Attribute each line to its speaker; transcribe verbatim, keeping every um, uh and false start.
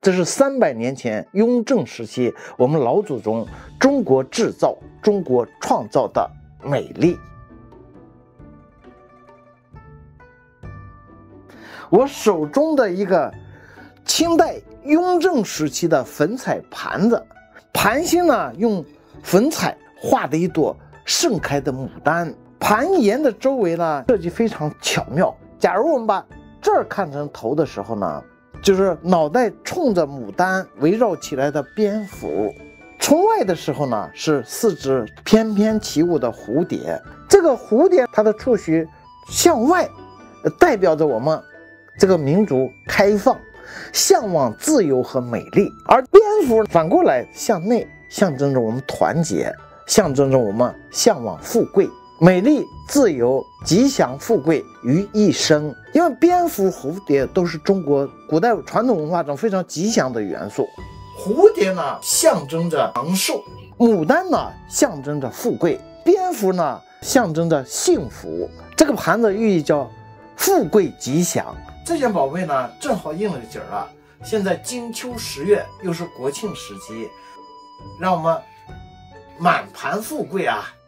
Speaker 1: 这是三百年前雍正时期我们老祖宗中国制造、中国创造的美丽。我手中的一个清代雍正时期的粉彩盘子，盘心呢用粉彩画的一朵盛开的牡丹，盘沿的周围呢设计非常巧妙。假如我们把这儿看成头的时候呢，就是脑袋冲着牡丹围绕起来的蝙蝠；从外的时候呢，是四只翩翩起舞的蝴蝶。这个蝴蝶它的触须向外，代表着我们这个民族开放、向往自由和美丽；而蝙蝠反过来向内，象征着我们团结，象征着我们向往富贵。美丽、自由、吉祥、富贵于一身。因为蝙蝠、蝴蝶都是中国古代传统文化中非常吉祥的元素。蝴蝶呢，象征着长寿；牡丹呢，象征着富贵；蝙蝠呢，象征着幸福。这个盘子寓意叫富贵吉祥。这件宝贝呢，正好应了景了。现在金秋十月，又是国庆时期，让我们满盘富贵啊！